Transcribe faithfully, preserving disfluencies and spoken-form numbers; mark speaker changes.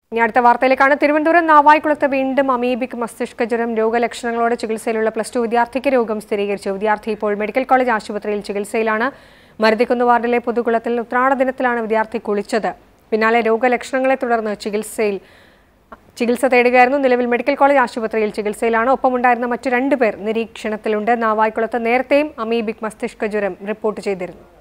Speaker 1: ഇനി അടുത്ത വാർത്തയിലേക്കാണ്. തിരുവനന്തപുരം നാവായിക്കുളത്ത് വീണ്ടും അമീബിക് മസ്തിഷ്ക ജ്വരം രോഗലക്ഷണങ്ങളോടെ ചികിത്സയിലുള്ള പ്ലസ് ടു വിദ്യാർത്ഥിക്ക് രോഗം സ്ഥിരീകരിച്ചു. വിദ്യാർത്ഥി ഇപ്പോൾ മെഡിക്കൽ കോളേജ് ആശുപത്രിയിൽ ചികിത്സയിലാണ്. മരുതിക്കുന്ന് വാർഡിലെ പൊതുകുളത്തിൽ ഉത്രാട ദിനത്തിലാണ് വിദ്യാർത്ഥി കുളിച്ചത്. പിന്നാലെ രോഗലക്ഷണങ്ങളെ തുടർന്ന് ചികിത്സയിൽ ചികിത്സ തേടുകയായിരുന്നു. നിലവിൽ മെഡിക്കൽ കോളേജ് ആശുപത്രിയിൽ ചികിത്സയിലാണ്. ഒപ്പമുണ്ടായിരുന്ന മറ്റു രണ്ടുപേർ നിരീക്ഷണത്തിലുണ്ട്. നാവായിക്കുളത്ത് നേരത്തെയും അമീബിക് മസ്തിഷ്ക ജ്വരം റിപ്പോർട്ട് ചെയ്തിരുന്നു.